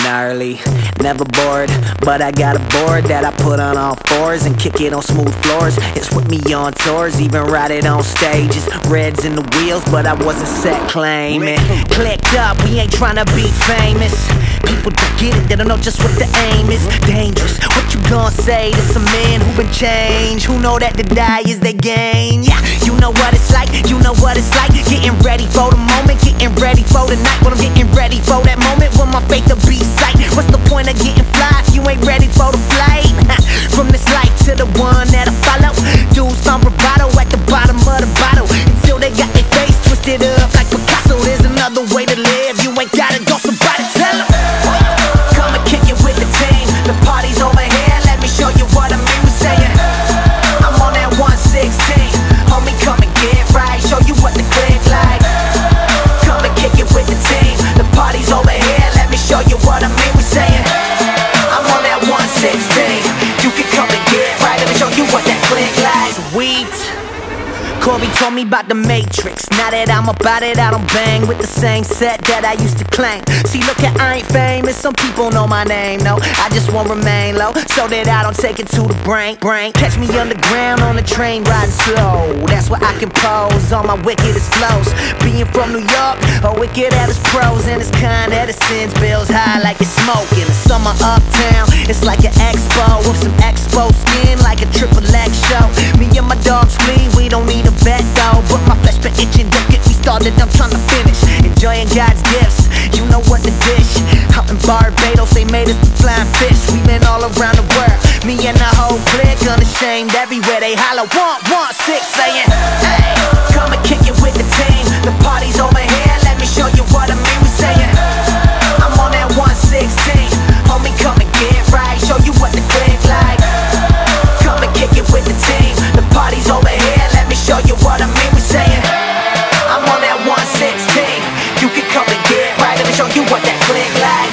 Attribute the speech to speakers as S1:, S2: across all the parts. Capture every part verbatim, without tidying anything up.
S1: early. Never bored, but I got a board that I put on all fours and kick it on smooth floors. It's with me on tours, even ride it on stages. Reds in the wheels, but I wasn't set claiming. Clicked up, we ain't tryna be famous. People don't get it, they don't know just what the aim is. Dangerous, what you gonna say to some men who been changed, who know that to die is their gain? Yeah, you know what it's like, you know what it's like. Getting ready for the moment, getting ready for the night. When I'm getting ready for that moment when my faith will be sight. What's the point of getting fly if you ain't ready for the flight? From this life to the one that I follow, dudes found bravado at the bottom of the bottle, until they got their face twisted up like Picasso. There's another way to live, you ain't gotta go, somebody tell them. Come and kick it with the team, the party's over here, let me show you what I mean. We saying, I'm on that one sixteen, homie, come and get right, show you what the click like. Come and kick it with the team, the party's over here, let me show you what I mean. We saying, I'm on that one sixteen, you can come and get right, let me show you what that click like. Sweet. Corey told me about the Matrix. Now that I'm about it, I don't bang with the same set that I used to claim. See, look at, I ain't famous, some people know my name, no. I just won't remain low, so that I don't take it to the brain, brain. Catch me underground on the train riding slow. That's where I can pose on my wickedest flows. Being from New York, a wicked at its pros, and it's kind that it sends bills high like it's smoking. The summer uptown, it's like an expo with some expo skin like a triple X show. Me and my dogs flee, we don't need a bet though, but my flesh been itching, don't get me started, I'm trying to finish. Enjoying God's gifts, you know what the dish. Out in Barbados, they made us the flying fish. We been all around the world, me and the whole clique, unashamed everywhere they holler. One, one, six, saying, hey, come and kick it with the team, the party's over here, let me show you what I mean. We saying, I'm on that one sixteen, homie, come and get right, show you what the click like. Come and kick it with the team, the party's over here, let me show you what I mean. We saying, I'm on that one sixteen, you can come and get right, let me show you what that click like.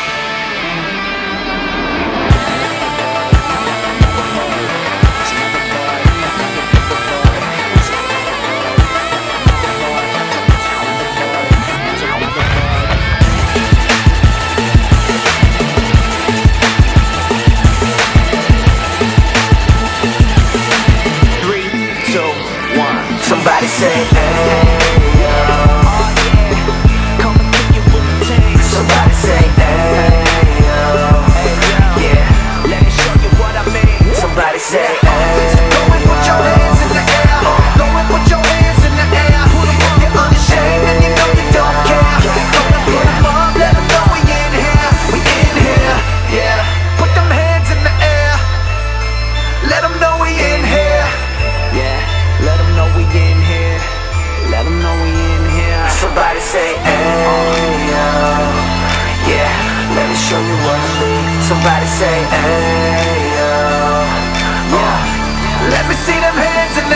S1: Somebody say, hey, yo. Oh, yeah. Come and kick it with the team. Somebody say, hey, yo. Hey, yo. Yeah, let me show you what I mean. Somebody say, hey, go and put your hands in the air. Go and put your hands in the air. Put them up, you're unashamed and you know you don't care. Go and put them up, let them know we in here. We in here, yeah. Put them hands in the air. Let them know we in here. Yeah, let them know we in here. Let them know we in here. Somebody say, hey, yo. Yeah, let me show you what I mean. Somebody say, hey, yo. Yeah, let me see them hands in the